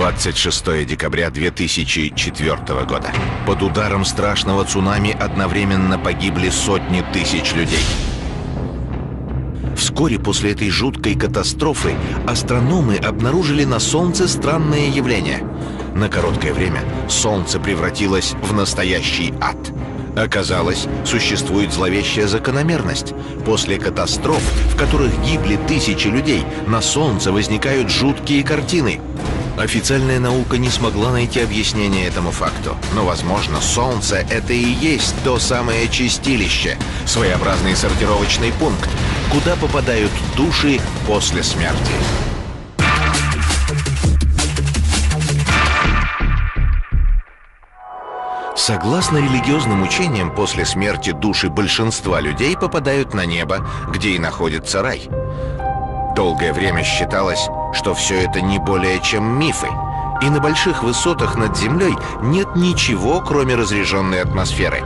26 декабря 2004 года. Под ударом страшного цунами одновременно погибли сотни тысяч людей. Вскоре после этой жуткой катастрофы астрономы обнаружили на Солнце странное явление. На короткое время Солнце превратилось в настоящий ад. Оказалось, существует зловещая закономерность. После катастроф, в которых гибли тысячи людей, на Солнце возникают жуткие картины. Официальная наука не смогла найти объяснение этому факту. Но, возможно, Солнце — это и есть то самое чистилище, своеобразный сортировочный пункт, куда попадают души после смерти. Согласно религиозным учениям, после смерти души большинства людей попадают на небо, где и находится рай. Долгое время считалось, что все это не более чем мифы, и на больших высотах над землей нет ничего, кроме разряженной атмосферы.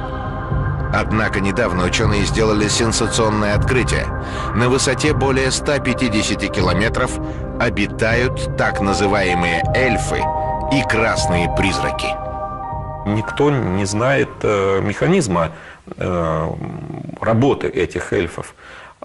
Однако недавно ученые сделали сенсационное открытие. На высоте более 150 километров обитают так называемые эльфы и красные призраки. Никто не знает механизма работы этих эльфов.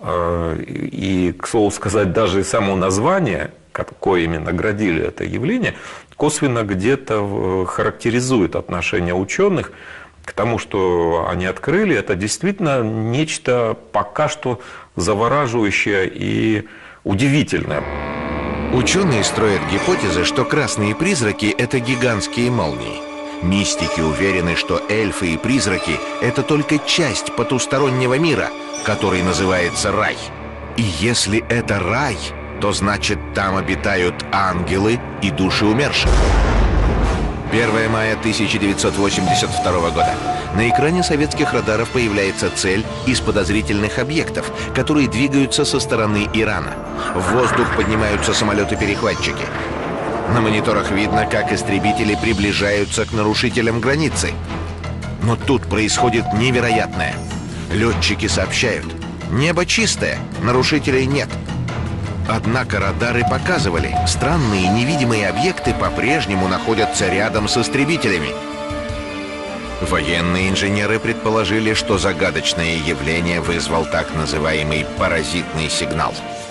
И, к слову сказать, даже само название, коими наградили это явление, косвенно где-то характеризует отношение ученых к тому, что они открыли. Это действительно нечто пока что завораживающее и удивительное. Ученые строят гипотезы, что красные призраки — это гигантские молнии. Мистики уверены, что эльфы и призраки — это только часть потустороннего мира, который называется рай. И если это рай, то значит там обитают ангелы и души умерших. 1 мая 1982 года. На экране советских радаров появляется цель из подозрительных объектов, которые двигаются со стороны Ирана. В воздух поднимаются самолеты-перехватчики. На мониторах видно, как истребители приближаются к нарушителям границы. Но тут происходит невероятное. Летчики сообщают: небо чистое, нарушителей нет. Однако радары показывали, странные невидимые объекты по-прежнему находятся рядом с истребителями. Военные инженеры предположили, что загадочное явление вызвал так называемый паразитный сигнал.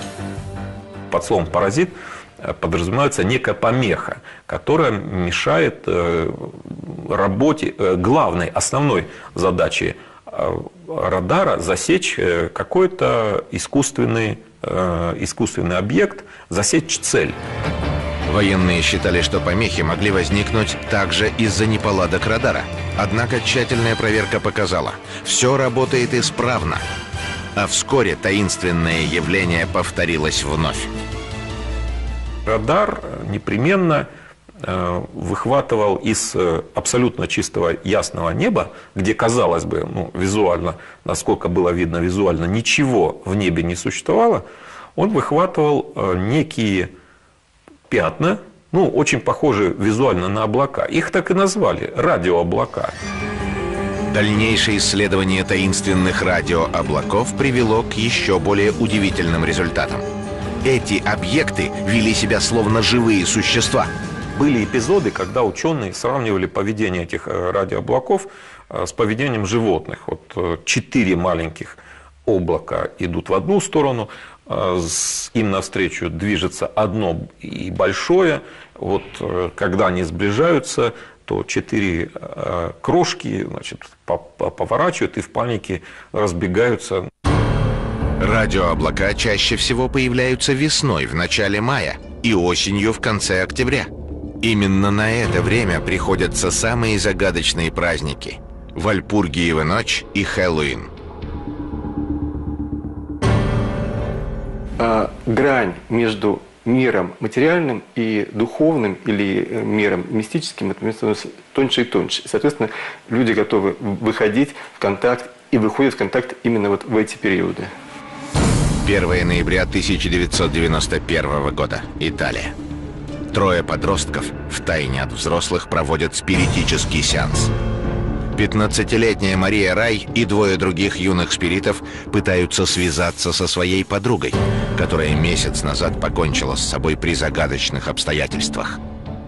Под словом «паразит» подразумевается некая помеха, которая мешает работе, главной, основной задаче радара засечь какой-то искусственный объект, засечь цель. Военные считали, что помехи могли возникнуть также из-за неполадок радара. Однако тщательная проверка показала, все работает исправно. А вскоре таинственное явление повторилось вновь. Радар непременно выхватывал из абсолютно чистого ясного неба, где, казалось бы, визуально, насколько было видно визуально, ничего в небе не существовало, он выхватывал некие пятна, очень похожие визуально на облака. Их так и назвали – радиооблака. Дальнейшее исследование таинственных радиооблаков привело к еще более удивительным результатам. Эти объекты вели себя словно живые существа. Были эпизоды, когда ученые сравнивали поведение этих радиооблаков с поведением животных. 4 маленьких облака идут в одну сторону, им навстречу движется одно и большое. Когда они сближаются, то 4 крошки поворачивают и в панике разбегаются. Радиооблака чаще всего появляются весной, в начале мая, и осенью, в конце октября. Именно на это время приходятся самые загадочные праздники – Вальпургиева ночь и Хэллоуин. Грань между миром материальным и духовным или миром мистическим становится тоньше и тоньше. Соответственно, люди готовы выходить в контакт и выходят в контакт именно в эти периоды. 1 ноября 1991 года. Италия. 3 подростков втайне от взрослых проводят спиритический сеанс. 15-летняя Мария Рай и 2 других юных спиритов пытаются связаться со своей подругой, которая месяц назад покончила с собой при загадочных обстоятельствах.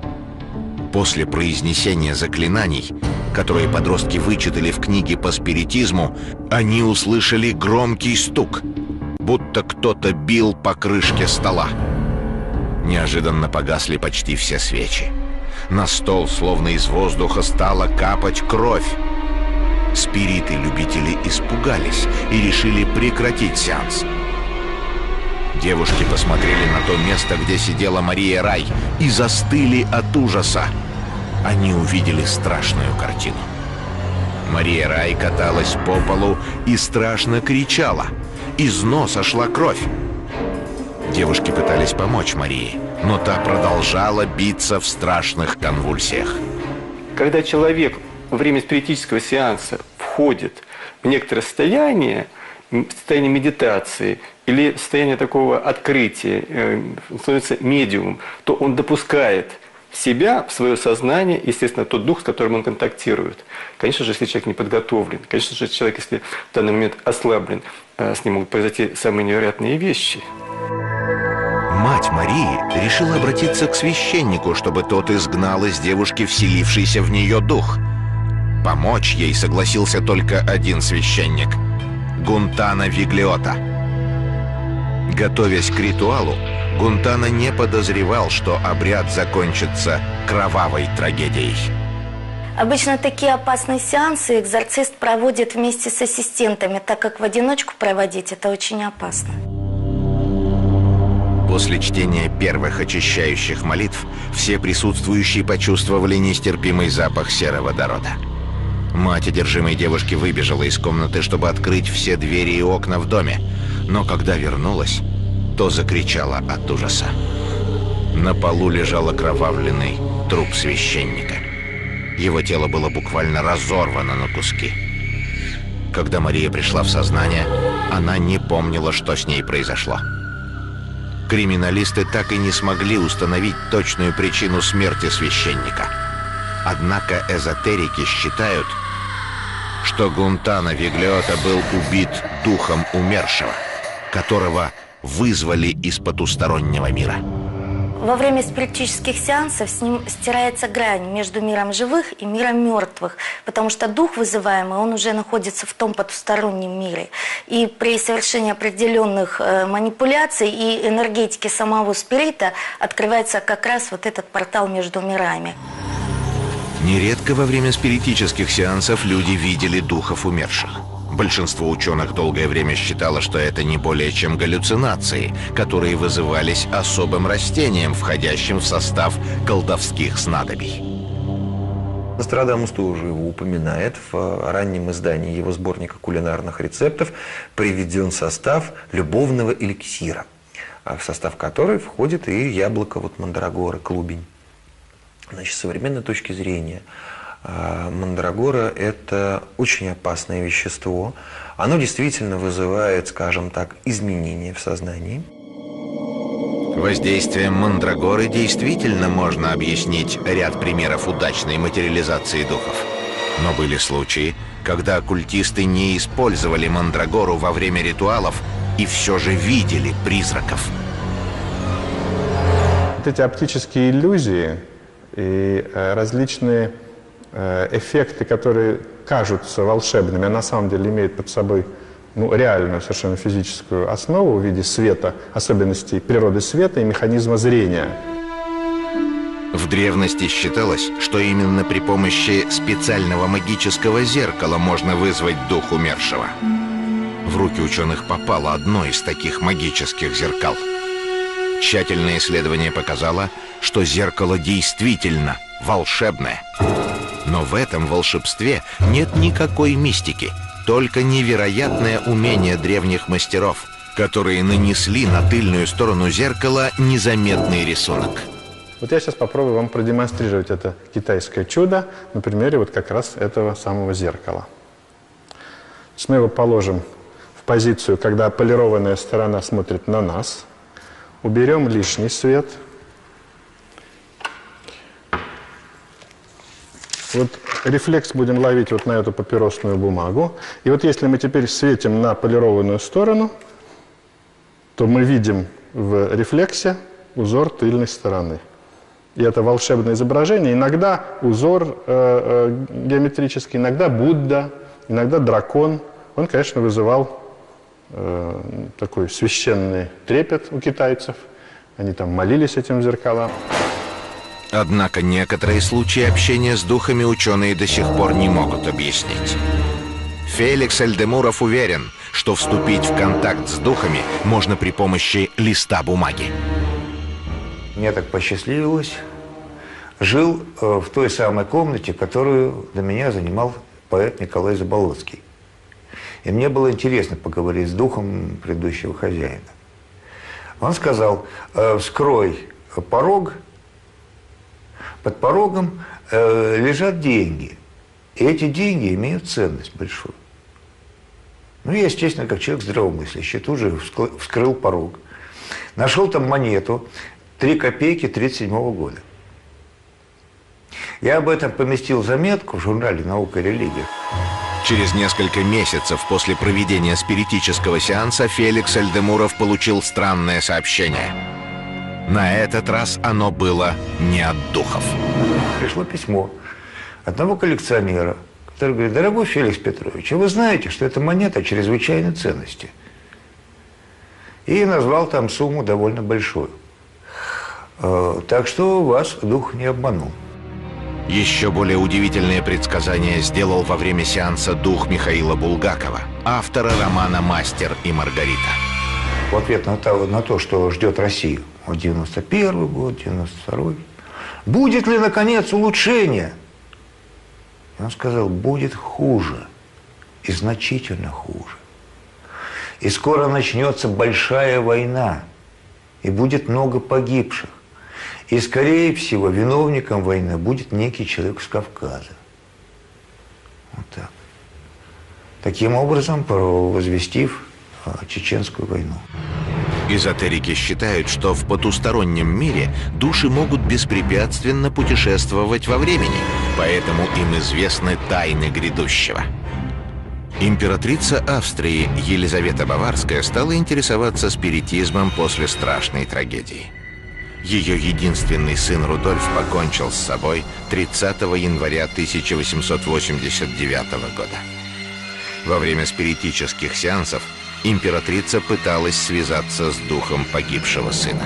После произнесения заклинаний, которые подростки вычитали в книге по спиритизму, они услышали громкий стук, будто кто-то бил по крышке стола. Неожиданно погасли почти все свечи. На стол, словно из воздуха, стала капать кровь. Спириты-любители испугались и решили прекратить сеанс. Девушки посмотрели на то место, где сидела Мария Рай, и застыли от ужаса. Они увидели страшную картину. Мария Рай каталась по полу и страшно кричала. Из носа шла кровь. Девушки пытались помочь Марии, но та продолжала биться в страшных конвульсиях. Когда человек во время спиритического сеанса входит в некоторое состояние медитации или состояние такого открытия, становится медиумом, то он допускает в себя, в свое сознание, естественно, тот дух, с которым он контактирует. Конечно же, если человек не подготовлен, конечно же, человек, если в данный момент ослаблен, с ним могут произойти самые невероятные вещи. Мать Марии решила обратиться к священнику, чтобы тот изгнал из девушки вселившийся в нее дух. Помочь ей согласился только один священник – Гунтана Виглиота. Готовясь к ритуалу, Гунтана не подозревал, что обряд закончится кровавой трагедией. Обычно такие опасные сеансы экзорцист проводит вместе с ассистентами, так как в одиночку проводить это очень опасно. После чтения первых очищающих молитв все присутствующие почувствовали нестерпимый запах сероводорода. Мать одержимой девушки выбежала из комнаты, чтобы открыть все двери и окна в доме, но когда вернулась, то закричала от ужаса. На полу лежал окровавленный труп священника. Его тело было буквально разорвано на куски. Когда Мария пришла в сознание, она не помнила, что с ней произошло. Криминалисты так и не смогли установить точную причину смерти священника. Однако эзотерики считают, что Гунтана Виглиота был убит духом умершего, которого вызвали из потустороннего мира. Во время спиритических сеансов с ним стирается грань между миром живых и миром мертвых, потому что дух вызываемый, он уже находится в том потустороннем мире. И при совершении определенных манипуляций и энергетики самого спирита открывается как раз вот этот портал между мирами. Нередко во время спиритических сеансов люди видели духов умерших. Большинство ученых долгое время считало, что это не более чем галлюцинации, которые вызывались особым растением, входящим в состав колдовских снадобий. Нострадамус тоже его упоминает. В раннем издании его сборника кулинарных рецептов приведен состав любовного эликсира, в состав которой входит и яблоко мандрагоры, клубень. Значит, с современной точки зрения, мандрагора – это очень опасное вещество. Оно действительно вызывает, скажем так, изменения в сознании. Воздействием мандрагоры действительно можно объяснить ряд примеров удачной материализации духов. Но были случаи, когда оккультисты не использовали мандрагору во время ритуалов и все же видели призраков. Вот эти оптические иллюзии и различные эффекты, которые кажутся волшебными, а на самом деле имеют под собой реальную совершенно физическую основу в виде света, особенностей природы света и механизма зрения. В древности считалось, что именно при помощи специального магического зеркала можно вызвать дух умершего. В руки ученых попало одно из таких магических зеркал. Тщательное исследование показало, что зеркало действительно волшебное. Но в этом волшебстве нет никакой мистики, только невероятное умение древних мастеров, которые нанесли на тыльную сторону зеркала незаметный рисунок. Вот я сейчас попробую вам продемонстрировать это китайское чудо на примере как раз этого самого зеркала. Мы его положим в позицию, когда полированная сторона смотрит на нас. Уберем лишний свет. Рефлекс будем ловить на эту папиросную бумагу. И если мы теперь светим на полированную сторону, то мы видим в рефлексе узор тыльной стороны. И это волшебное изображение. Иногда узор геометрический, иногда Будда, иногда дракон. Он, конечно, вызывал такой священный трепет у китайцев. Они там молились этим зеркалам. Однако некоторые случаи общения с духами ученые до сих пор не могут объяснить. Феликс Эльдемуров уверен, что вступить в контакт с духами можно при помощи листа бумаги. Мне так посчастливилось. Жил в той самой комнате, которую для меня занимал поэт Николай Заболоцкий. И мне было интересно поговорить с духом предыдущего хозяина. Он сказал: вскрой порог, под порогом лежат деньги. И эти деньги имеют ценность большую. Ну, я, естественно, как человек здравомыслящий, тут же вскрыл порог. Нашел там монету 3 копейки 1937 года. Я об этом поместил заметку в журнале «Наука и религия». Через несколько месяцев после проведения спиритического сеанса Феликс Эльдемуров получил странное сообщение. На этот раз оно было не от духов. Пришло письмо одного коллекционера, который говорит: дорогой Феликс Петрович, а вы знаете, что эта монета чрезвычайной ценности? И назвал там сумму довольно большую. Так что вас дух не обманул. Еще более удивительное предсказание сделал во время сеанса дух Михаила Булгакова, автора романа «Мастер и Маргарита». В ответ на то, что ждет Россию, 91 год, 92-й, будет ли, наконец, улучшение? И он сказал: будет хуже, и значительно хуже. И скоро начнется большая война, и будет много погибших. И, скорее всего, виновником войны будет некий человек с Кавказа. Вот так. Таким образом, возвестив Чеченскую войну. Эзотерики считают, что в потустороннем мире души могут беспрепятственно путешествовать во времени, поэтому им известны тайны грядущего. Императрица Австрии Елизавета Баварская стала интересоваться спиритизмом после страшной трагедии. Ее единственный сын Рудольф покончил с собой 30 января 1889 года. Во время спиритических сеансов императрица пыталась связаться с духом погибшего сына.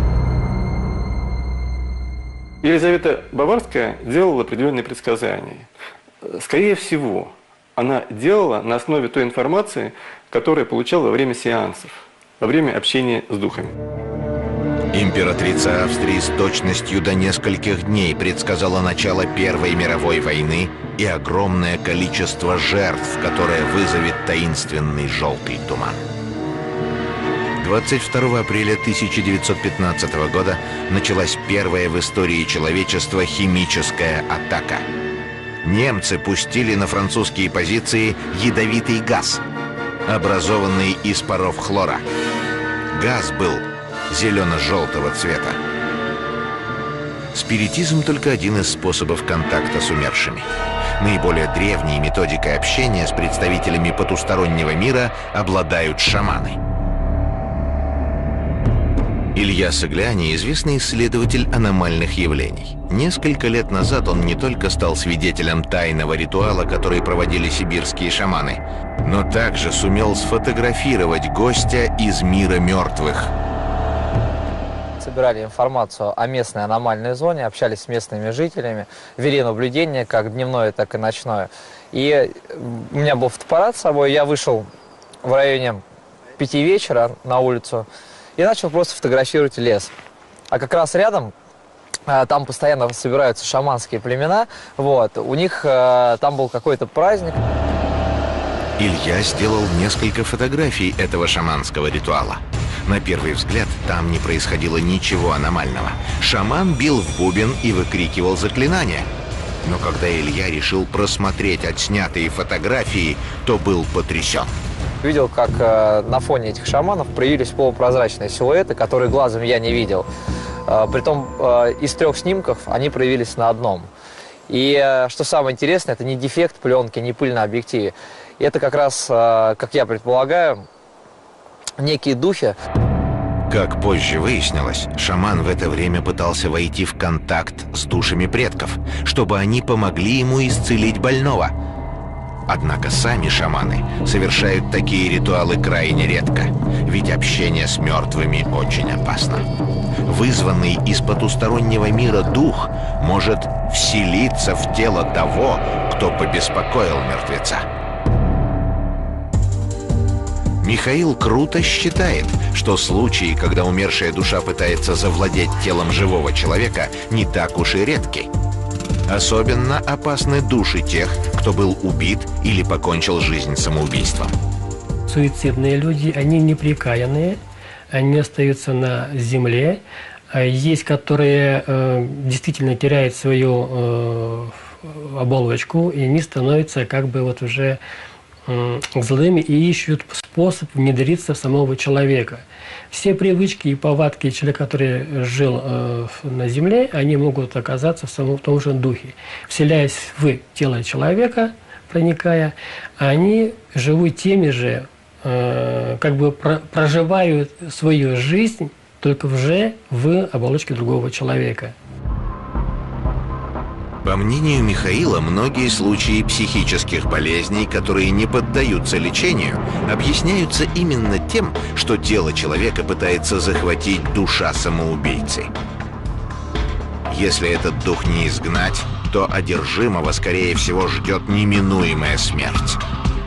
Елизавета Баварская делала определенные предсказания. Скорее всего, она делала на основе той информации, которую получала во время сеансов, во время общения с духами. Императрица Австрии с точностью до нескольких дней предсказала начало Первой мировой войны и огромное количество жертв, которое вызовет таинственный желтый туман. 22 апреля 1915 года началась первая в истории человечества химическая атака. Немцы пустили на французские позиции ядовитый газ, образованный из паров хлора. Газ был зелено-желтого цвета. Спиритизм только один из способов контакта с умершими. Наиболее древней методикой общения с представителями потустороннего мира обладают шаманы. Илья Сагляни – известный исследователь аномальных явлений. Несколько лет назад он не только стал свидетелем тайного ритуала, который проводили сибирские шаманы, но также сумел сфотографировать гостя из мира мертвых. Собирали информацию о местной аномальной зоне, общались с местными жителями, вели наблюдение как дневное, так и ночное. И у меня был фотоаппарат с собой, я вышел в районе 5 вечера на улицу и начал просто фотографировать лес. А как раз рядом, там постоянно собираются шаманские племена, вот, у них там был какой-то праздник. Илья сделал несколько фотографий этого шаманского ритуала. На первый взгляд, там не происходило ничего аномального. Шаман бил в бубен и выкрикивал заклинания. Но когда Илья решил просмотреть отснятые фотографии, то был потрясен. Видел, как на фоне этих шаманов проявились полупрозрачные силуэты, которые глазом я не видел. Притом из 3 снимков они проявились на одном. И что самое интересное, это не дефект пленки, не пыль на объективе. Это как раз, как я предполагаю, некие духи. Как позже выяснилось, шаман в это время пытался войти в контакт с душами предков, чтобы они помогли ему исцелить больного. Однако сами шаманы совершают такие ритуалы крайне редко, ведь общение с мертвыми очень опасно. Вызванный из потустороннего мира дух может вселиться в тело того, кто побеспокоил мертвеца. Михаил круто считает, что случаи, когда умершая душа пытается завладеть телом живого человека, не так уж и редки. Особенно опасны души тех, кто был убит или покончил жизнь самоубийством. Суицидные люди, они непрекаянные, они остаются на земле. Есть, которые действительно теряют свою оболочку, и они становятся как бы вот уже злыми и ищут способ внедриться в самого человека. Все привычки и повадки человека, который жил на земле, они могут оказаться в том же духе. Вселяясь в тело человека, проникая, они живут теми же, как бы проживают свою жизнь, только уже в оболочке другого человека. По мнению Михаила, многие случаи психических болезней, которые не поддаются лечению, объясняются именно тем, что тело человека пытается захватить душа самоубийцы. Если этот дух не изгнать, то одержимого, скорее всего, ждет неминуемая смерть.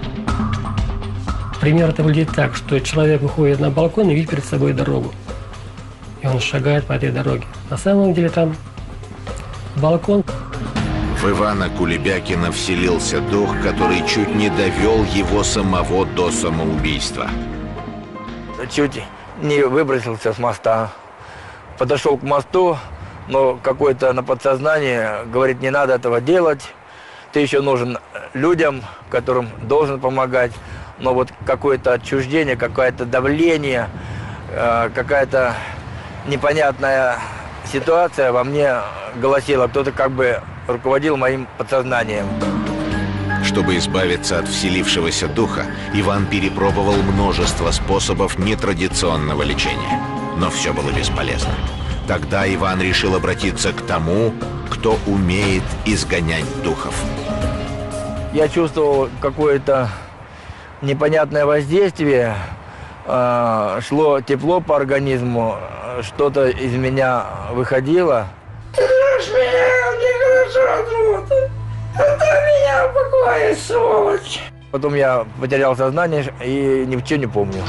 Пример это выглядит так, что человек выходит на балкон и видит перед собой дорогу. И он шагает по этой дороге. На самом деле там балкон. В Ивана Кулебякина вселился дух, который чуть не довел его самого до самоубийства. Чуть не выбросился с моста. Подошел к мосту, но какое-то на подсознании говорит, не надо этого делать. Ты еще нужен людям, которым должен помогать. Но вот какое-то отчуждение, какое-то давление, какая-то непонятная ситуация во мне голосила. Кто-то как бы руководил моим подсознанием. Чтобы избавиться от вселившегося духа, Иван перепробовал множество способов нетрадиционного лечения. Но все было бесполезно. Тогда Иван решил обратиться к тому, кто умеет изгонять духов. Я чувствовал какое-то непонятное воздействие, шло тепло по организму, что-то из меня выходило. Ты ждешь меня, нехорошо, оставь меня в покое, сволочь. Потом я потерял сознание и ничего не помню.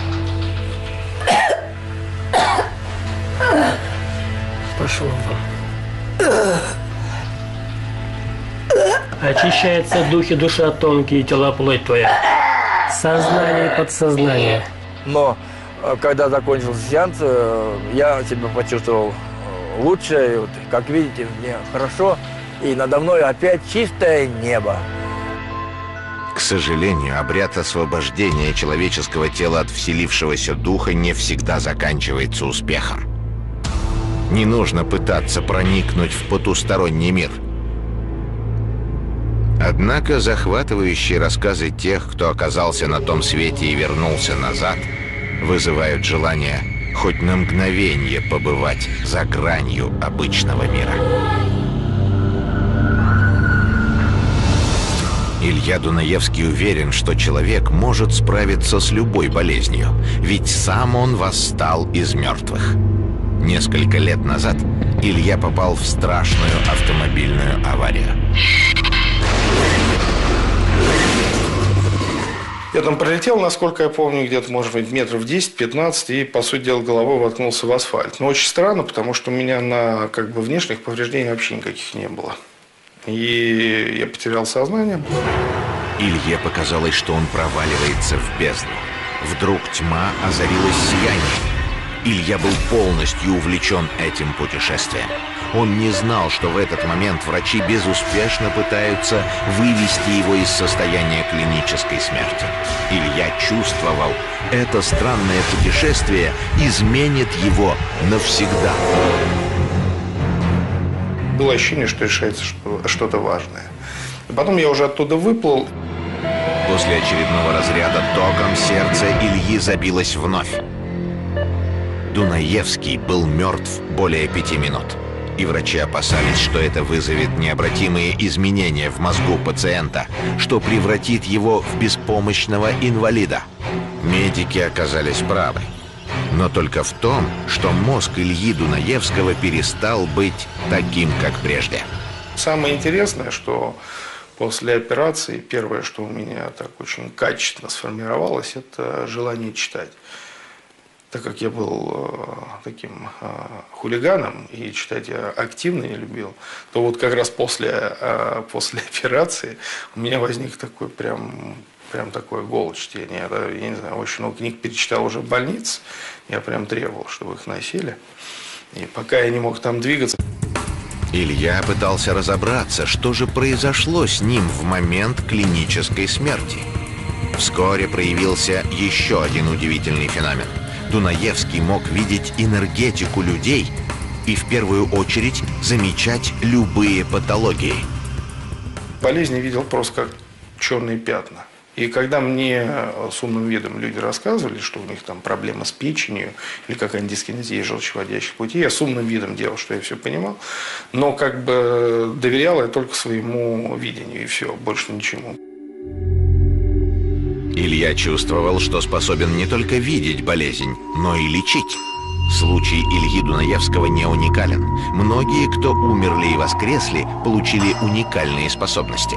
Пошел вон. Очищается дух и душа тонкие, тела плоть твоя. Сознание и подсознание. Но когда закончился сеанс, я себя почувствовал лучше. И вот, как видите, мне хорошо. И надо мной опять чистое небо. К сожалению, обряд освобождения человеческого тела от вселившегося духа не всегда заканчивается успехом. Не нужно пытаться проникнуть в потусторонний мир. Однако захватывающие рассказы тех, кто оказался на том свете и вернулся назад, вызывают желание хоть на мгновение побывать за гранью обычного мира. Илья Дунаевский уверен, что человек может справиться с любой болезнью, ведь сам он восстал из мертвых. Несколько лет назад Илья попал в страшную автомобильную аварию. Я там пролетел, насколько я помню, где-то, может быть, метров 10-15, и, по сути дела, головой воткнулся в асфальт. Но очень странно, потому что у меня на внешних повреждений вообще никаких не было. И я потерял сознание. Илье показалось, что он проваливается в бездну. Вдруг тьма озарилась сиянием. Илья был полностью увлечен этим путешествием. Он не знал, что в этот момент врачи безуспешно пытаются вывести его из состояния клинической смерти. Илья чувствовал, это странное путешествие изменит его навсегда. Было ощущение, что решается что-то важное. И потом я уже оттуда выплыл. После очередного разряда током сердце Ильи забилось вновь. Дунаевский был мертв более 5 минут. И врачи опасались, что это вызовет необратимые изменения в мозгу пациента, что превратит его в беспомощного инвалида. Медики оказались правы. Но только в том, что мозг Ильи Дунаевского перестал быть таким, как прежде. Самое интересное, что после операции первое, что у меня так очень качественно сформировалось, это желание читать. Так как я был таким хулиганом и читать я активно не любил, то вот как раз после операции у меня возник такой прям такой голод чтения. Я не знаю, очень много книг перечитал уже в больнице, я прям требовал, чтобы их носили. И пока я не мог там двигаться... Илья пытался разобраться, что же произошло с ним в момент клинической смерти. Вскоре проявился еще один удивительный феномен. Дунаевский мог видеть энергетику людей и в первую очередь замечать любые патологии. Болезни видел просто как черные пятна. И когда мне с умным видом люди рассказывали, что у них там проблема с печенью или какая-нибудь дискинезия желчеводящих путей, я с умным видом делал, что я все понимал, но как бы доверял я только своему видению, и все, больше ничему. Илья чувствовал, что способен не только видеть болезнь, но и лечить. Случай Ильи Дунаевского не уникален. Многие, кто умерли и воскресли, получили уникальные способности.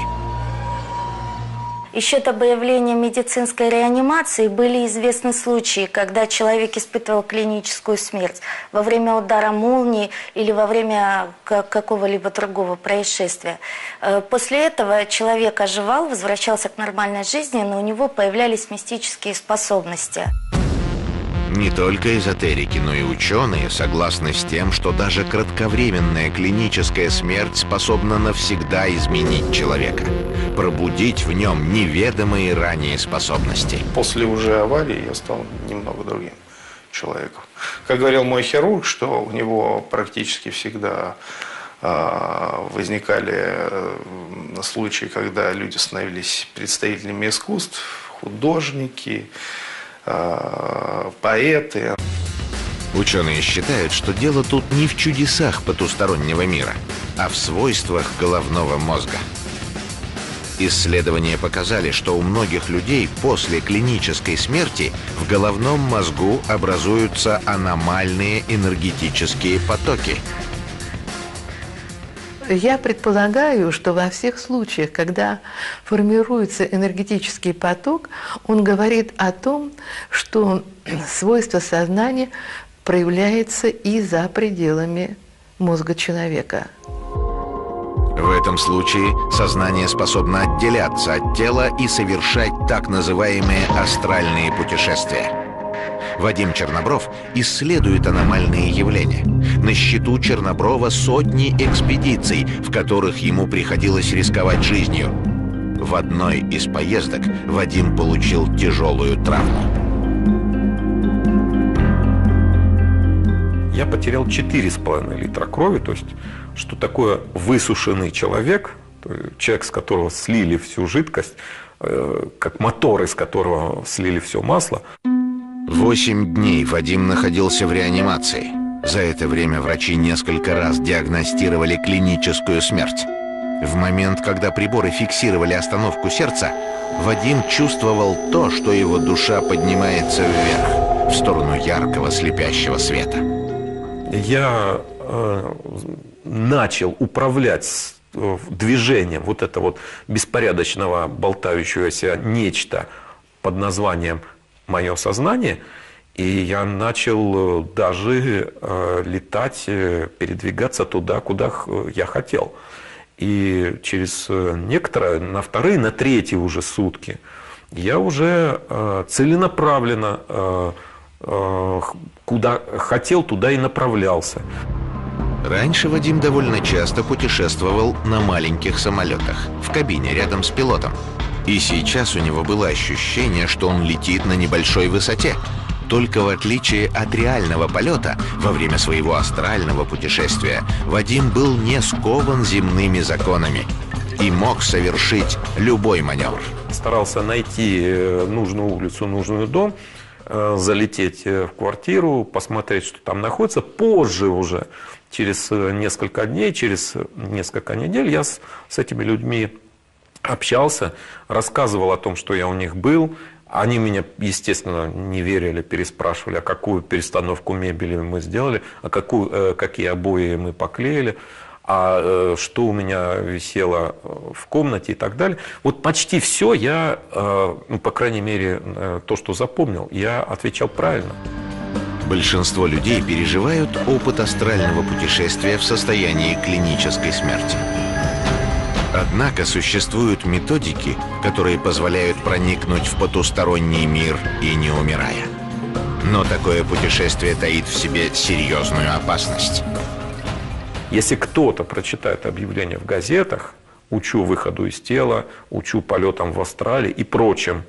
Еще до появления медицинской реанимации были известны случаи, когда человек испытывал клиническую смерть во время удара молнии или во время какого-либо другого происшествия. После этого человек оживал, возвращался к нормальной жизни, но у него появлялись мистические способности. Не только эзотерики, но и ученые согласны с тем, что даже кратковременная клиническая смерть способна навсегда изменить человека, пробудить в нем неведомые ранее способности. После уже аварии я стал немного другим человеком. Как говорил мой хирург, что у него практически всегда возникали случаи, когда люди становились представителями искусств, художники, поэты. Ученые считают, что дело тут не в чудесах потустороннего мира, а в свойствах головного мозга. Исследования показали, что у многих людей после клинической смерти в головном мозгу образуются аномальные энергетические потоки. Я предполагаю, что во всех случаях, когда формируется энергетический поток, он говорит о том, что свойство сознания проявляется и за пределами мозга человека. В этом случае сознание способно отделяться от тела и совершать так называемые астральные путешествия. Вадим Чернобров исследует аномальные явления. На счету Черноброва сотни экспедиций, в которых ему приходилось рисковать жизнью. В одной из поездок Вадим получил тяжелую травму. Я потерял 4,5 литра крови, то есть что такое высушенный человек, человек, с которого слили всю жидкость, как мотор, из которого слили все масло. 8 дней Вадим находился в реанимации. За это время врачи несколько раз диагностировали клиническую смерть. В момент, когда приборы фиксировали остановку сердца, Вадим чувствовал то, что его душа поднимается вверх, в сторону яркого слепящего света. Я начал управлять движением вот этого вот беспорядочного болтающегося нечто под названием «мое сознание», и я начал даже летать, передвигаться туда, куда я хотел. И через некоторое, на вторые, на третьи уже сутки, я уже целенаправленно куда хотел, туда и направлялся. Раньше Вадим довольно часто путешествовал на маленьких самолетах, в кабине рядом с пилотом. И сейчас у него было ощущение, что он летит на небольшой высоте. Только в отличие от реального полета, во время своего астрального путешествия Вадим был не скован земными законами и мог совершить любой маневр. Старался найти нужную улицу, нужный дом, залететь в квартиру, посмотреть, что там находится. Позже уже, через несколько дней, через несколько недель я с этими людьми общался, рассказывал о том, что я у них был. Они меня, естественно, не верили, переспрашивали, а какую перестановку мебели мы сделали, а какие обои мы поклеили, а что у меня висело в комнате и так далее. Вот почти все я, по крайней мере, то, что запомнил, я отвечал правильно. Большинство людей переживают опыт астрального путешествия в состоянии клинической смерти. Однако существуют методики, которые позволяют проникнуть в потусторонний мир и не умирая. Но такое путешествие таит в себе серьезную опасность. Если кто-то прочитает объявление в газетах, учу выходу из тела, учу полетам в астрале и прочим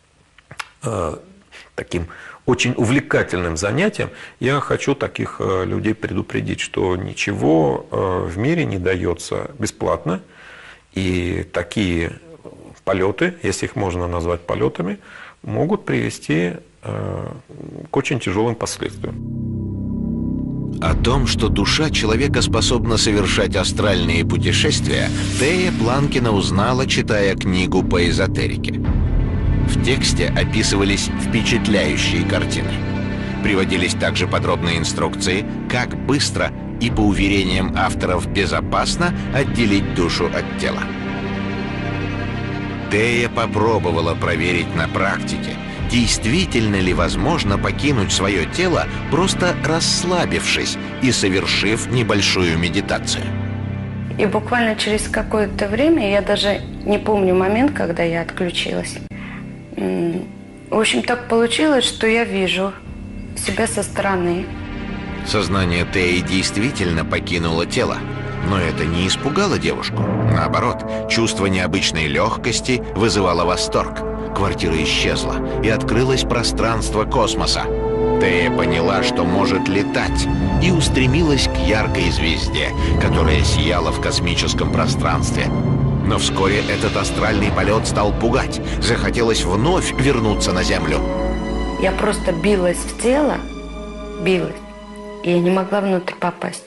таким очень увлекательным занятием, я хочу таких людей предупредить, что ничего в мире не дается бесплатно. И такие полеты, если их можно назвать полетами, могут привести к очень тяжелым последствиям. О том, что душа человека способна совершать астральные путешествия, Тея Планкина узнала, читая книгу по эзотерике. В тексте описывались впечатляющие картины. Приводились также подробные инструкции, как быстро и, по уверениям авторов, безопасно отделить душу от тела. Тея попробовала проверить на практике, действительно ли возможно покинуть свое тело, просто расслабившись и совершив небольшую медитацию. И буквально через какое-то время, я даже не помню момент, когда я отключилась. В общем, так получилось, что я вижу себя со стороны. Сознание Теи действительно покинуло тело, но это не испугало девушку. Наоборот, чувство необычной легкости вызывало восторг. Квартира исчезла, и открылось пространство космоса. Тея поняла, что может летать, и устремилась к яркой звезде, которая сияла в космическом пространстве. Но вскоре этот астральный полет стал пугать. Захотелось вновь вернуться на Землю. Я просто билась в тело, билась. И я не могла внутрь попасть.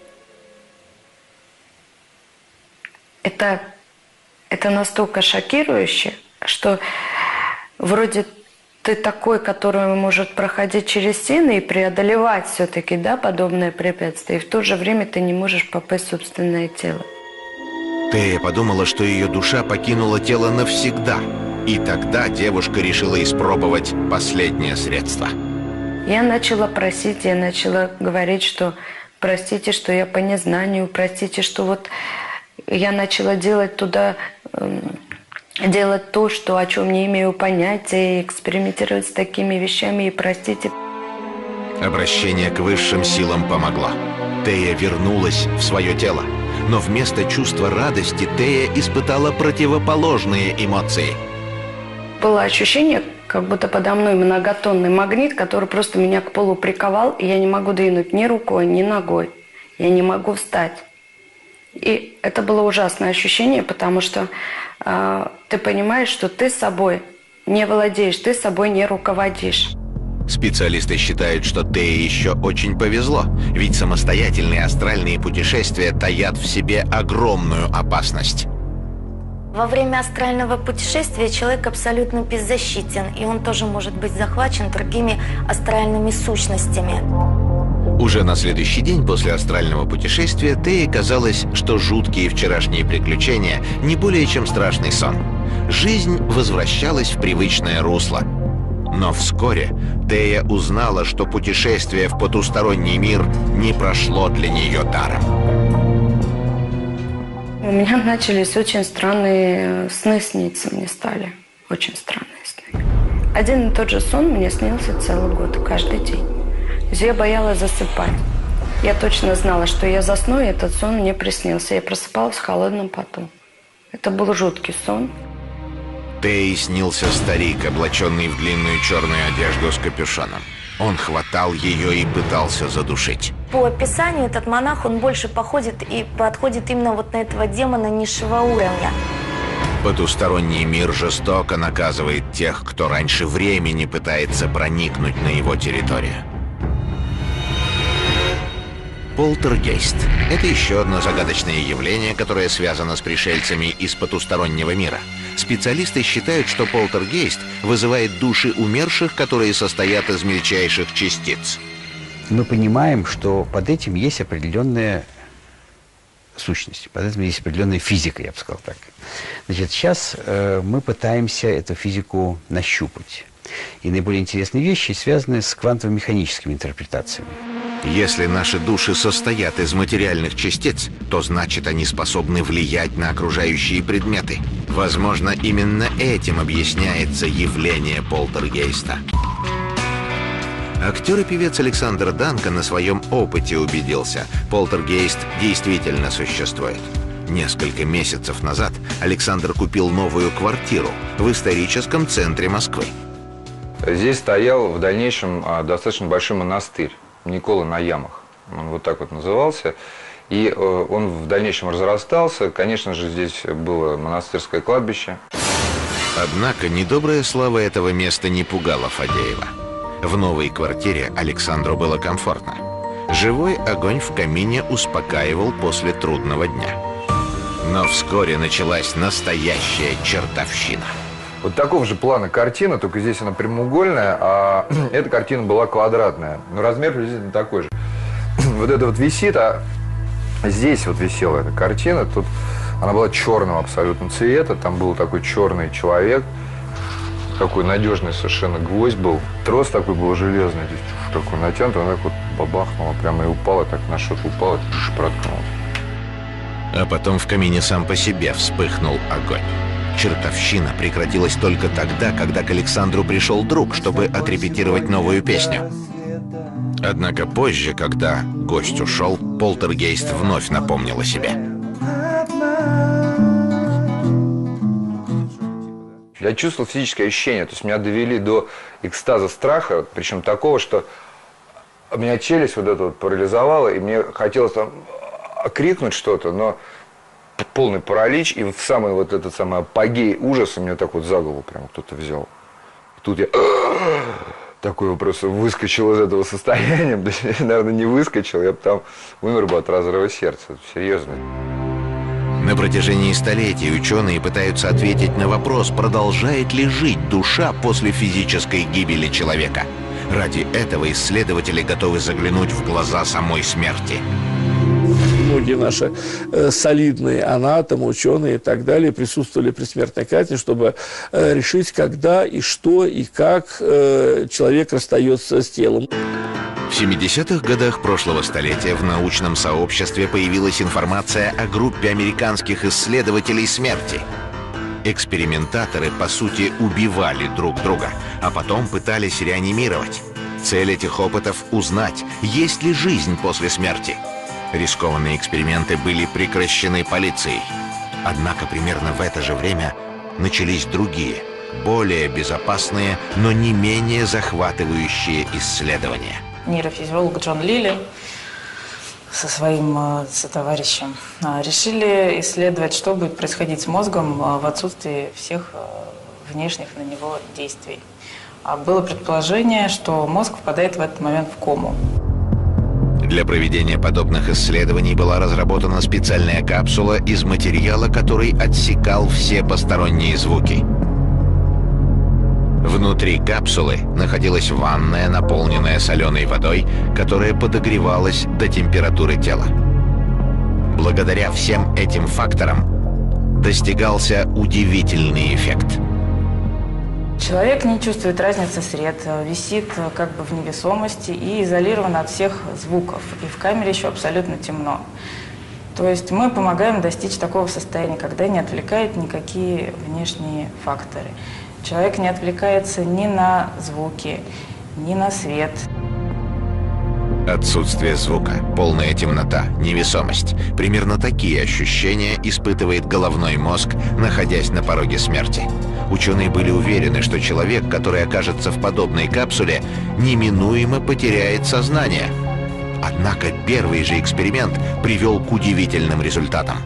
Это настолько шокирующе, что вроде ты такой, который может проходить через стены и преодолевать все-таки, да, подобное препятствие, и в то же время ты не можешь попасть в собственное тело. Тея подумала, что ее душа покинула тело навсегда. И тогда девушка решила испробовать последнее средство. Я начала просить, я начала говорить, что простите, что я по незнанию, простите, что вот я начала делать туда, делать то, что, о чем не имею понятия, экспериментировать с такими вещами, и простите. Обращение к высшим силам помогло. Тея вернулась в свое тело. Но вместо чувства радости Тея испытала противоположные эмоции. Было ощущение, как будто подо мной многотонный магнит, который просто меня к полу приковал, и я не могу двинуть ни рукой, ни ногой. Я не могу встать. И это было ужасное ощущение, потому что ты понимаешь, что ты собой не владеешь, ты собой не руководишь. Специалисты считают, что Тее еще очень повезло, ведь самостоятельные астральные путешествия таят в себе огромную опасность. Во время астрального путешествия человек абсолютно беззащитен, и он тоже может быть захвачен другими астральными сущностями. Уже на следующий день после астрального путешествия Тее казалось, что жуткие вчерашние приключения не более чем страшный сон. Жизнь возвращалась в привычное русло. Но вскоре Тея узнала, что путешествие в потусторонний мир не прошло для нее даром. У меня начались очень странные сны сниться, мне стали. Очень странные сны. Один и тот же сон мне снился целый год, каждый день. То есть я боялась засыпать. Я точно знала, что я засну, и этот сон мне приснился. Я просыпалась в холодном поту. Это был жуткий сон. Тее снился старик, облаченный в длинную черную одежду с капюшоном. Он хватал ее и пытался задушить. По описанию этот монах, он больше походит и подходит именно вот на этого демона низшего уровня. Потусторонний мир жестоко наказывает тех, кто раньше времени пытается проникнуть на его территорию. Полтергейст – это еще одно загадочное явление, которое связано с пришельцами из потустороннего мира. Специалисты считают, что полтергейст вызывает души умерших, которые состоят из мельчайших частиц. Мы понимаем, что под этим есть определенная сущность, под этим есть определенная физика, я бы сказал так. Значит, сейчас мы пытаемся эту физику нащупать. И наиболее интересные вещи связаны с квантово-механическими интерпретациями. Если наши души состоят из материальных частиц, то значит они способны влиять на окружающие предметы. Возможно, именно этим объясняется явление полтергейста. Актер и певец Александр Данко на своем опыте убедился, полтергейст действительно существует. Несколько месяцев назад Александр купил новую квартиру в историческом центре Москвы. Здесь стоял в дальнейшем достаточно большой монастырь Никола на Ямах. Он вот так вот назывался. И он в дальнейшем разрастался. Конечно же, здесь было монастырское кладбище. Однако недобрая слава этого места не пугала Фадеева. В новой квартире Александру было комфортно. Живой огонь в камине успокаивал после трудного дня. Но вскоре началась настоящая чертовщина. Вот такого же плана картина, только здесь она прямоугольная, а эта картина была квадратная. Но размер приблизительно такой же. Вот это вот висит, а здесь вот висела эта картина. Тут она была черного абсолютно цвета. Там был такой черный человек. Такой надежный совершенно гвоздь был. Трос такой был железный, здесь такой натянутый, он так вот бабахнуло, прямо и упало, так на что-то упало, проткнуло. А потом в камине сам по себе вспыхнул огонь. Чертовщина прекратилась только тогда, когда к Александру пришел друг, чтобы отрепетировать новую песню. Однако позже, когда гость ушел, полтергейст вновь напомнил о себе. Я чувствовал физическое ощущение, то есть меня довели до экстаза страха, причем такого, что меня челюсть вот эта вот парализовала, и мне хотелось там крикнуть что-то, но полный паралич, и в самый вот этот самый апогей ужаса меня так вот за голову прям кто-то взял. И тут я такой просто выскочил из этого состояния, наверное, не выскочил, я бы там умер бы от разрыва сердца, серьезно. На протяжении столетий ученые пытаются ответить на вопрос, продолжает ли жить душа после физической гибели человека. Ради этого исследователи готовы заглянуть в глаза самой смерти. Многие наши солидные анатомы, ученые и так далее присутствовали при смертной казни, чтобы решить, когда и что и как человек расстается с телом. В 70-х годах прошлого столетия в научном сообществе появилась информация о группе американских исследователей смерти. Экспериментаторы, по сути, убивали друг друга, а потом пытались реанимировать. Цель этих опытов – узнать, есть ли жизнь после смерти. Рискованные эксперименты были прекращены полицией. Однако примерно в это же время начались другие, более безопасные, но не менее захватывающие исследования. Нейрофизиолог Джон Лили со своим сотоварищем решили исследовать, что будет происходить с мозгом в отсутствии всех внешних на него действий. Было предположение, что мозг впадает в этот момент в кому. Для проведения подобных исследований была разработана специальная капсула из материала, который отсекал все посторонние звуки. Внутри капсулы находилась ванная, наполненная соленой водой, которая подогревалась до температуры тела. Благодаря всем этим факторам достигался удивительный эффект. Человек не чувствует разницы сред, висит как бы в невесомости и изолирован от всех звуков. И в камере еще абсолютно темно. То есть мы помогаем достичь такого состояния, когда не отвлекают никакие внешние факторы. Человек не отвлекается ни на звуки, ни на свет. Отсутствие звука, полная темнота, невесомость. Примерно такие ощущения испытывает головной мозг, находясь на пороге смерти. Ученые были уверены, что человек, который окажется в подобной капсуле, неминуемо потеряет сознание. Однако первый же эксперимент привел к удивительным результатам.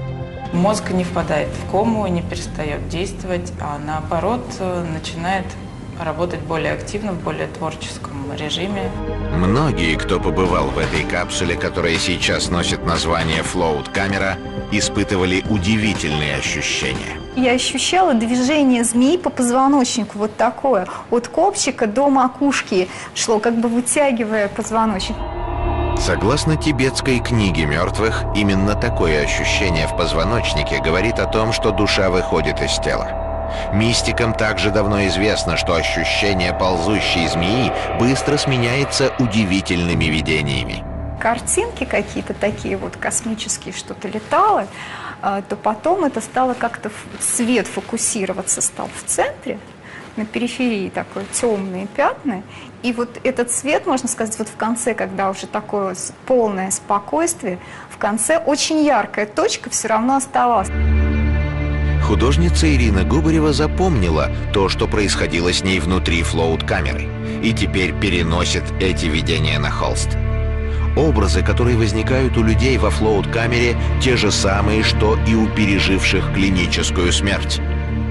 Мозг не впадает в кому, не перестает действовать, а наоборот начинает работать более активно, в более творческом режиме. Многие, кто побывал в этой капсуле, которая сейчас носит название «Флоут-камера», испытывали удивительные ощущения. Я ощущала движение змеи по позвоночнику, вот такое, от копчика до макушки шло, как бы вытягивая позвоночник. Согласно тибетской книге мертвых, именно такое ощущение в позвоночнике говорит о том, что душа выходит из тела. Мистикам также давно известно, что ощущение ползущей змеи быстро сменяется удивительными видениями. Картинки какие-то такие вот космические, что-то летало, то потом это стало как-то, свет фокусироваться стал в центре, на периферии такое темные пятна. И вот этот цвет, можно сказать, вот в конце, когда уже такое полное спокойствие, в конце очень яркая точка все равно оставалась. Художница Ирина Губарева запомнила то, что происходило с ней внутри флоут-камеры, и теперь переносит эти видения на холст. Образы, которые возникают у людей во флоут-камере, те же самые, что и у переживших клиническую смерть.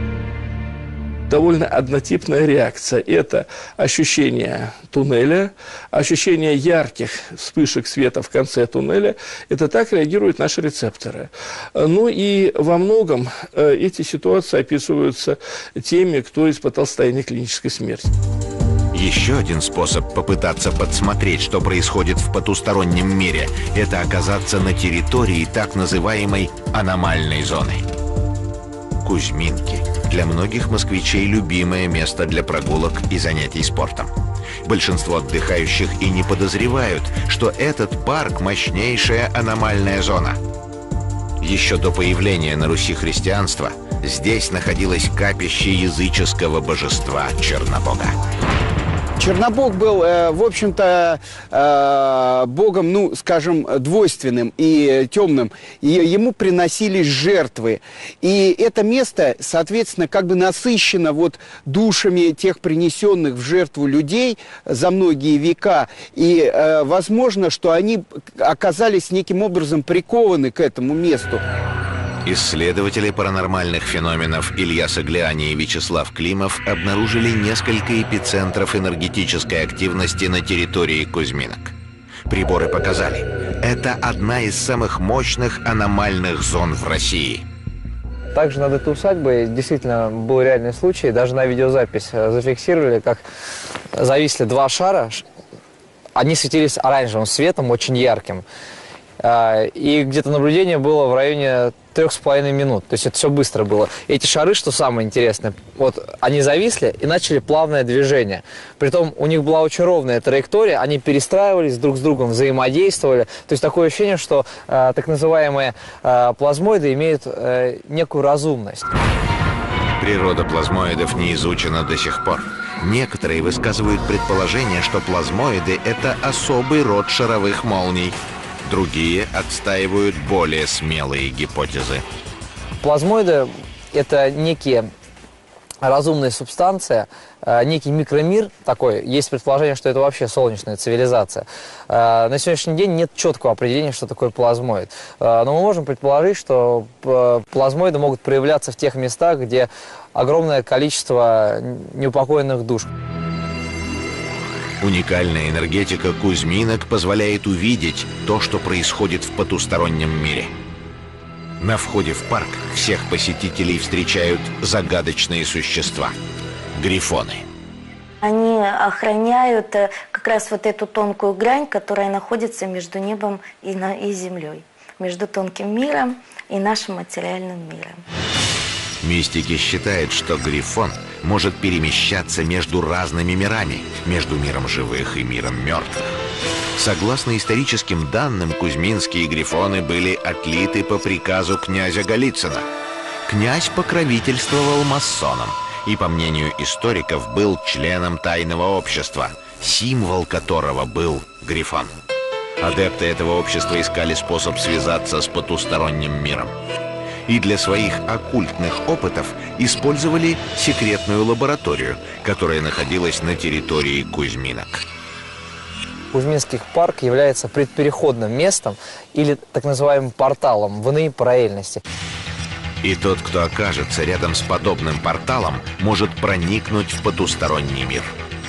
Довольно однотипная реакция. Это ощущение туннеля, ощущение ярких вспышек света в конце туннеля. Это так реагируют наши рецепторы. Ну и во многом эти ситуации описываются теми, кто испытал состояние клинической смерти. Еще один способ попытаться подсмотреть, что происходит в потустороннем мире, это оказаться на территории так называемой аномальной зоны. Кузьминки. Для многих москвичей любимое место для прогулок и занятий спортом. Большинство отдыхающих и не подозревают, что этот парк – мощнейшая аномальная зона. Еще до появления на Руси христианства здесь находилось капище языческого божества Чернобога. Чернобог был, в общем-то, богом, ну, скажем, двойственным и темным. И ему приносились жертвы. И это место, соответственно, как бы насыщено вот душами тех принесенных в жертву людей за многие века. И возможно, что они оказались неким образом прикованы к этому месту. Исследователи паранормальных феноменов Илья Сагляни и Вячеслав Климов обнаружили несколько эпицентров энергетической активности на территории Кузьминок. Приборы показали, это одна из самых мощных аномальных зон в России. Также над этой усадьбой действительно был реальный случай, даже на видеозапись зафиксировали, как зависли два шара, они светились оранжевым светом, очень ярким. И где-то наблюдение было в районе 3,5 минут. То есть это все быстро было. Эти шары, что самое интересное, вот они зависли и начали плавное движение. Притом у них была очень ровная траектория, они перестраивались друг с другом, взаимодействовали. То есть такое ощущение, что так называемые плазмоиды имеют некую разумность. Природа плазмоидов не изучена до сих пор. Некоторые высказывают предположение, что плазмоиды – это особый род шаровых молний. Другие отстаивают более смелые гипотезы. Плазмоиды – это некие разумные субстанции, некий микромир такой. Есть предположение, что это вообще солнечная цивилизация. На сегодняшний день нет четкого определения, что такое плазмоид. Но мы можем предположить, что плазмоиды могут проявляться в тех местах, где огромное количество неупокоенных душ. Уникальная энергетика Кузьминок позволяет увидеть то, что происходит в потустороннем мире. На входе в парк всех посетителей встречают загадочные существа – грифоны. Они охраняют как раз вот эту тонкую грань, которая находится между небом и землей, между тонким миром и нашим материальным миром. Мистики считают, что грифон может перемещаться между разными мирами, между миром живых и миром мертвых. Согласно историческим данным, кузьминские грифоны были отлиты по приказу князя Голицына. Князь покровительствовал масонам и, по мнению историков, был членом тайного общества, символ которого был грифон. Адепты этого общества искали способ связаться с потусторонним миром. И для своих оккультных опытов использовали секретную лабораторию, которая находилась на территории Кузьминок. Кузьминский парк является предпереходным местом или так называемым порталом в иные параллельности. И тот, кто окажется рядом с подобным порталом, может проникнуть в потусторонний мир.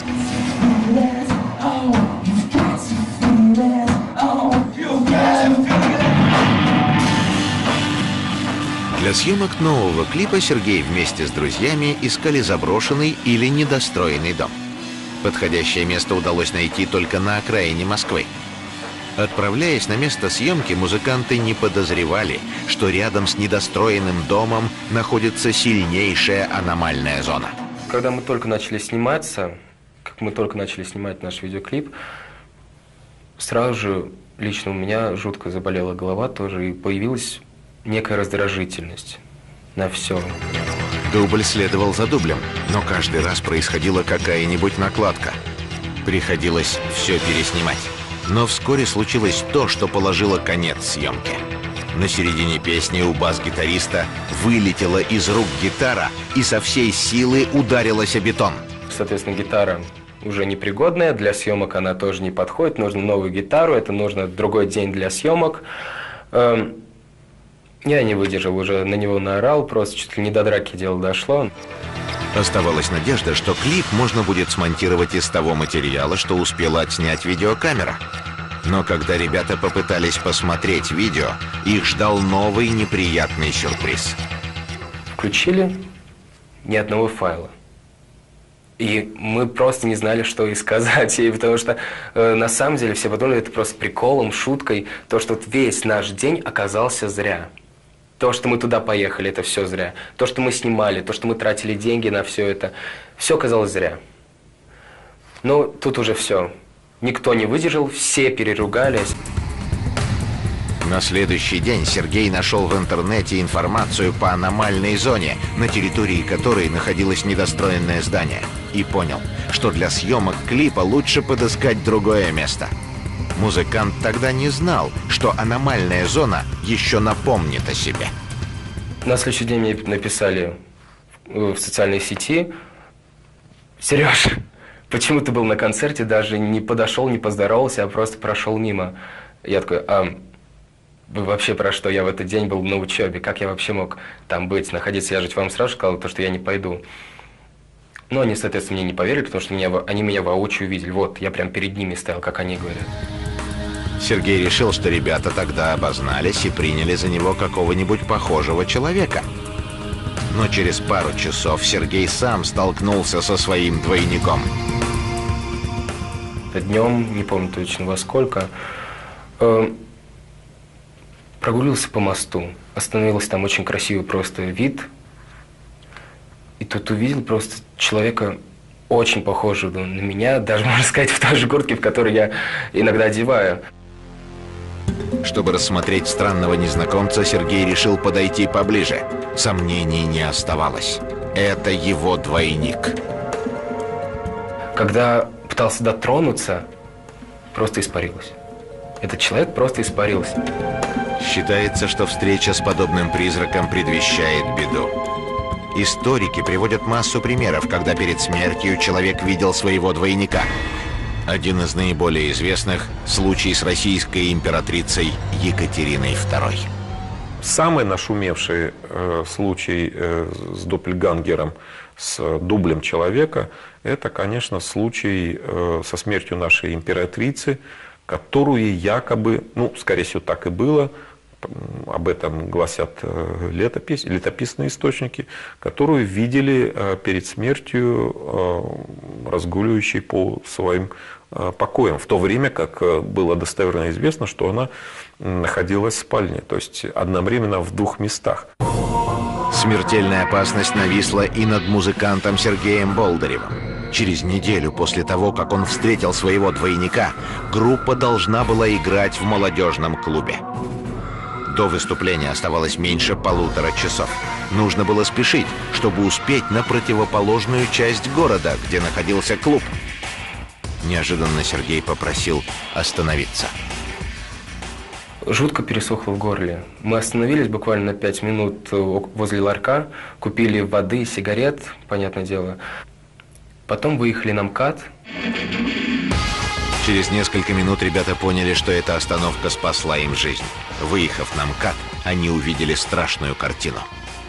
Для съемок нового клипа Сергей вместе с друзьями искали заброшенный или недостроенный дом. Подходящее место удалось найти только на окраине Москвы. Отправляясь на место съемки, музыканты не подозревали, что рядом с недостроенным домом находится сильнейшая аномальная зона. Когда мы только начали сниматься, как мы только начали снимать наш видеоклип, сразу же лично у меня жутко заболела голова тоже, и появилась некая раздражительность на все. Дубль следовал за дублем, но каждый раз происходила какая-нибудь накладка. Приходилось все переснимать. Но вскоре случилось то, что положило конец съемке. На середине песни у бас-гитариста вылетела из рук гитара и со всей силы ударилась о бетон. Соответственно, гитара уже непригодная, для съемок она тоже не подходит, нужно новую гитару, это нужно другой день для съемок. Я не выдержал, уже на него наорал, просто чуть ли не до драки дело дошло. Оставалась надежда, что клип можно будет смонтировать из того материала, что успела отснять видеокамера. Но когда ребята попытались посмотреть видео, их ждал новый неприятный сюрприз. Включили ни одного файла. И мы просто не знали, что и сказать. И потому что на самом деле все подумали, это просто приколом, шуткой, то, что вот весь наш день оказался зря. То, что мы туда поехали, это все зря. То, что мы снимали, то, что мы тратили деньги на все оказалось зря. Но тут уже все. Никто не выдержал, все переругались. На следующий день Сергей нашел в интернете информацию по аномальной зоне, на территории которой находилось недостроенное здание, и понял, что для съемок клипа лучше подыскать другое место. Музыкант тогда не знал, что аномальная зона еще напомнит о себе. На следующий день мне написали в социальной сети: «Сереж, почему ты был на концерте, даже не подошел, не поздоровался, а просто прошел мимо?» Я такой: вы вообще про что? Я в этот день был на учебе, как я вообще мог там быть, находиться? Я же вам сразу сказал, что я не пойду. Но они, соответственно, мне не поверили, потому что они меня воочию видели. Вот, я прям перед ними стоял, как они говорят. Сергей решил, что ребята тогда обознались и приняли за него какого-нибудь похожего человека. Но через пару часов Сергей сам столкнулся со своим двойником. Днем, не помню точно во сколько, прогулился по мосту. Остановился там очень красивый просто вид. И тут увидел просто человека, очень похожего на меня, даже, можно сказать, в той же куртке, в которой я иногда одеваю. Чтобы рассмотреть странного незнакомца, Сергей решил подойти поближе. Сомнений не оставалось. Это его двойник. Когда пытался дотронуться, просто испарилось. Этот человек просто испарился. Считается, что встреча с подобным призраком предвещает беду. Историки приводят массу примеров, когда перед смертью человек видел своего двойника. Один из наиболее известных – случай с российской императрицей Екатериной II. Самый нашумевший случай с доппельгангером, с дублем человека, это, конечно, случай со смертью нашей императрицы, которую якобы, скорее всего, так и было, об этом гласят летописные источники, которую видели перед смертью разгуливающей по своим покоям, в то время как было достоверно известно, что она находилась в спальне, то есть одновременно в двух местах. Смертельная опасность нависла и над музыкантом Сергеем Болдыревым. Через неделю после того, как он встретил своего двойника, группа должна была играть в молодежном клубе. До выступления оставалось меньше 1,5 часа. Нужно было спешить, чтобы успеть на противоположную часть города, где находился клуб. Неожиданно Сергей попросил остановиться. Жутко пересохло в горле. Мы остановились буквально на 5 минут возле ларька, купили воды, сигарет, понятное дело. Потом выехали на МКАД. Через несколько минут ребята поняли, что эта остановка спасла им жизнь. Выехав на МКАД, они увидели страшную картину.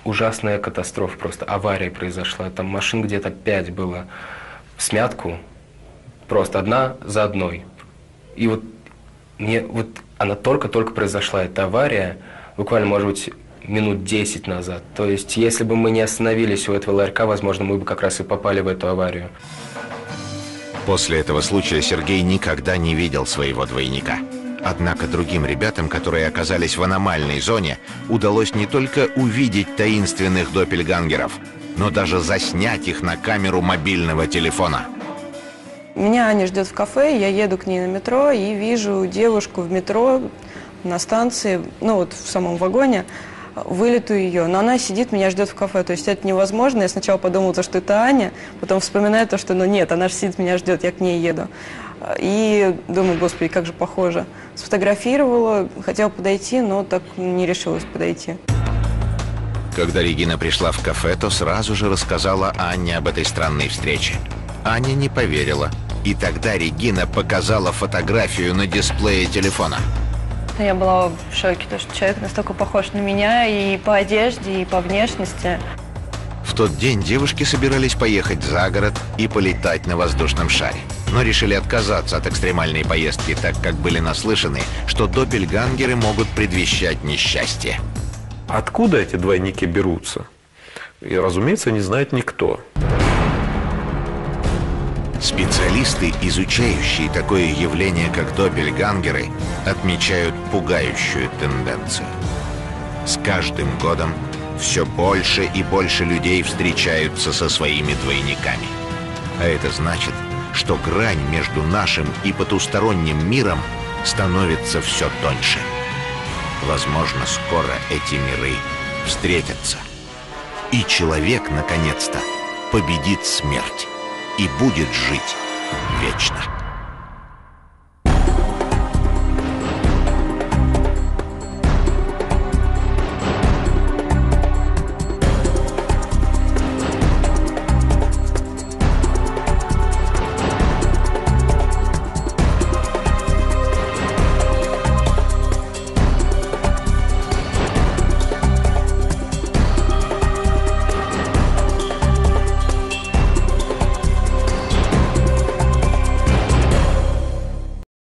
ужасная катастрофа, просто авария произошла. Там машин где-то 5 было в смятку, просто одна за одной. И вот она только-только произошла, эта авария, буквально, может быть, минут 10 назад. То есть, если бы мы не остановились у этого ларька, возможно, мы бы как раз и попали в эту аварию. После этого случая Сергей никогда не видел своего двойника. Однако другим ребятам, которые оказались в аномальной зоне, удалось не только увидеть таинственных доппельгангеров, но даже заснять их на камеру мобильного телефона. Меня Аня ждет в кафе, я еду к ней на метро и вижу девушку в метро на станции, ну вот в самом вагоне, вылитую ее, но она сидит, меня ждет в кафе, то есть это невозможно. Я сначала подумала, что это Аня, потом вспоминаю то, что ну нет, она же сидит, меня ждет, я к ней еду. И думаю, господи, как же похоже. Сфотографировала, хотела подойти, но так не решилась подойти. Когда Регина пришла в кафе, то сразу же рассказала Анне об этой странной встрече. Аня не поверила, и тогда Регина показала фотографию на дисплее телефона. Я была в шоке, то, что человек настолько похож на меня и по одежде, и по внешности. В тот день девушки собирались поехать за город и полетать на воздушном шаре. Но решили отказаться от экстремальной поездки, так как были наслышаны, что доппельгангеры могут предвещать несчастье. Откуда эти двойники берутся? И, разумеется, не знает никто. Специалисты, изучающие такое явление, как доппельгангеры, отмечают пугающую тенденцию. С каждым годом все больше и больше людей встречаются со своими двойниками. А это значит, что грань между нашим и потусторонним миром становится все тоньше. Возможно, скоро эти миры встретятся. И человек, наконец-то, победит смерть и будет жить вечно.